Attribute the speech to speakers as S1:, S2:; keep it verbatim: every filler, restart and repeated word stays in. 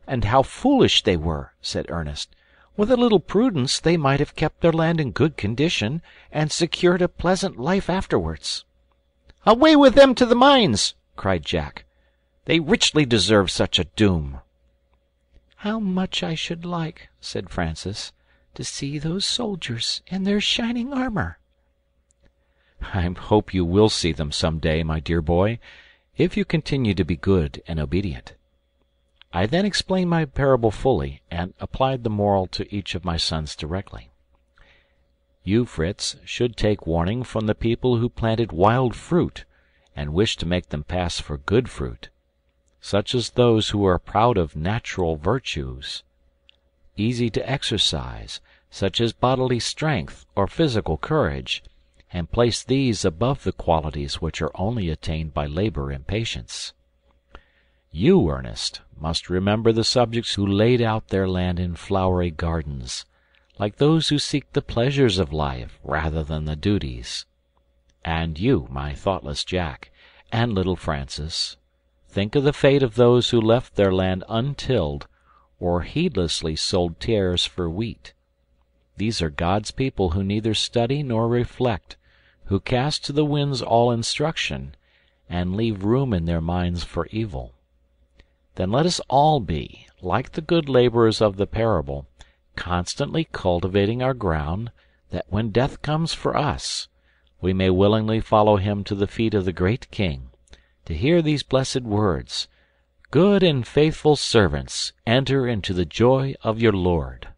S1: "And how foolish they were," said Ernest. "With a little prudence they might have kept their land in good condition, and secured a pleasant life afterwards." "Away with them to the mines!" cried Jack. "They richly deserve such a doom." "How much I should like," said Francis, "to see those soldiers in their shining armour!" "I hope you will see them some day, my dear boy, if you continue to be good and obedient." I then explained my parable fully, and applied the moral to each of my sons directly. "You, Fritz, should take warning from the people who planted wild fruit, and wish to make them pass for good fruit; such as those who are proud of natural virtues, easy to exercise, such as bodily strength or physical courage, and place these above the qualities which are only attained by labor and patience. You, Ernest, must remember the subjects who laid out their land in flowery gardens, like those who seek the pleasures of life rather than the duties. And you, my thoughtless Jack, and little Francis, think of the fate of those who left their land untilled, or heedlessly sold tares for wheat. These are God's people who neither study nor reflect, who cast to the winds all instruction, and leave room in their minds for evil. Then let us all be, like the good laborers of the parable, constantly cultivating our ground, that when death comes for us, we may willingly follow him to the feet of the great King, to hear these blessed words, 'Good and faithful servants, enter into the joy of your Lord.'"